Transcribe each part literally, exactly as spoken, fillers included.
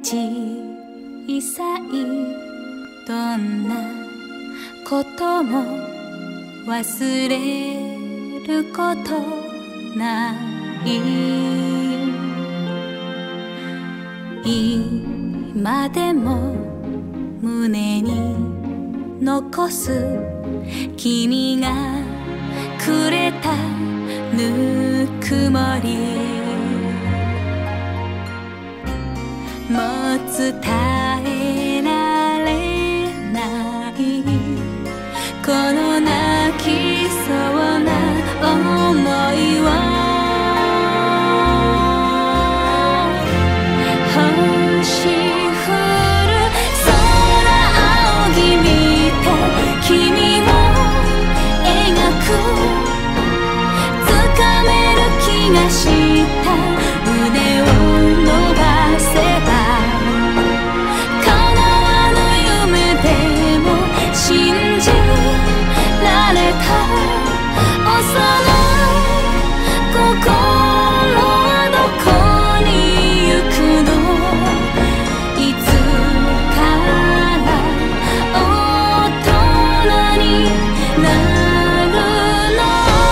小さいどんなことも忘れることない今でも胸に残す君がくれたぬくもりもう伝えられないこの泣きそうな想いを星降る空仰ぎ見て君を描く掴める気がした腕を伸ばせば叶わぬ夢でも信じられた幼い心はどこに行くのいつから大人になるの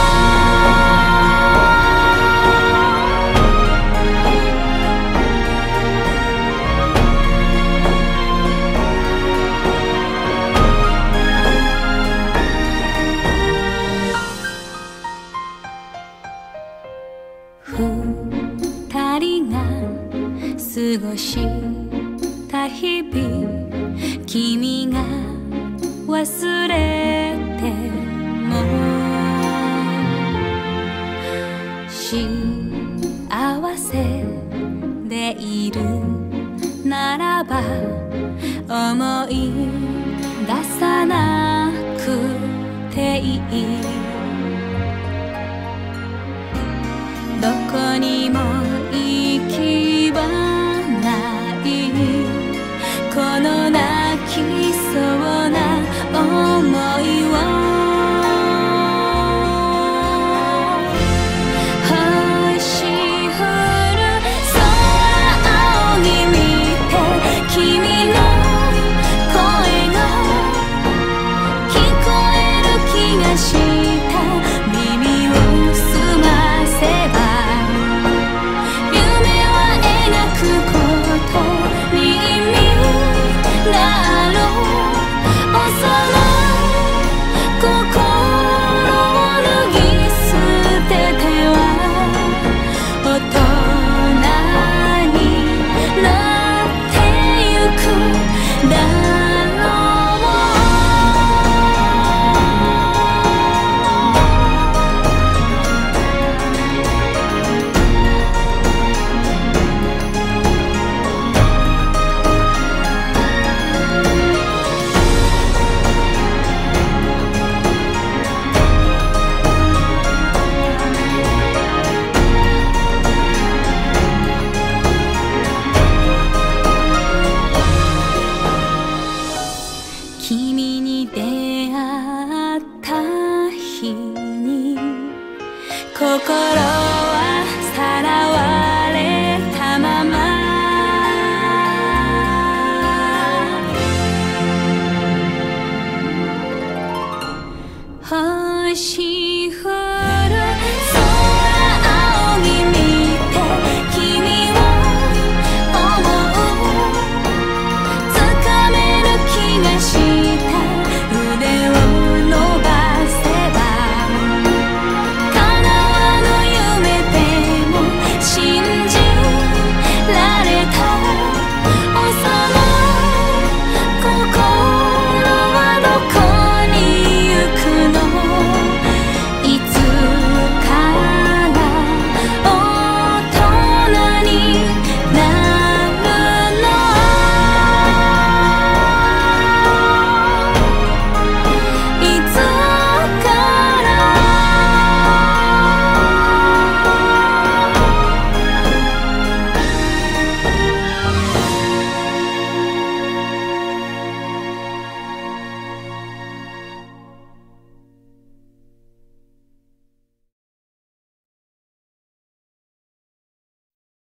二人が過ごした日々君が忘れても幸せでいるならば思い出さなくていいどこにも